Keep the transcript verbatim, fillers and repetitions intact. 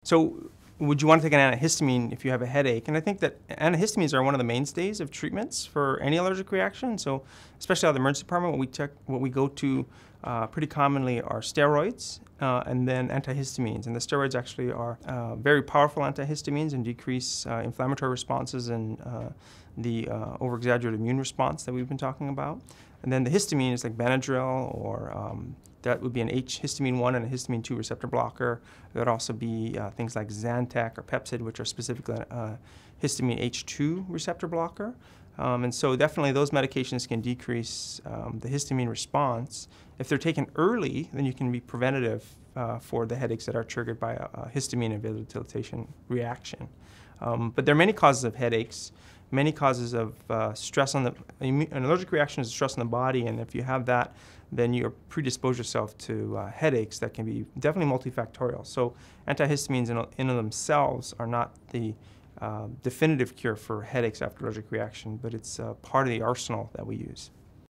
So would you want to take an antihistamine if you have a headache? And I think that antihistamines are one of the mainstays of treatments for any allergic reaction. So especially out of the emergency department, what we, check, what we go to uh, pretty commonly are steroids uh, and then antihistamines. And the steroids actually are uh, very powerful antihistamines and decrease uh, inflammatory responses and uh, the uh, over-exaggerated immune response that we've been talking about. And then the histamine is like Benadryl, or um, that would be an H histamine one and a histamine two receptor blocker. There would also be uh, things like Zantac or Pepcid, which are specifically uh, histamine H two receptor blocker. Um, and so definitely those medications can decrease um, the histamine response. If they're taken early, then you can be preventative uh, for the headaches that are triggered by a, a histamine and vasodilatation reaction. Um, but there are many causes of headaches. Many causes of uh, stress on the, an allergic reaction is stress on the body, and if you have that, then you predispose yourself to uh, headaches that can be definitely multifactorial. So antihistamines in, in themselves are not the uh, definitive cure for headaches after allergic reaction, but it's uh, part of the arsenal that we use.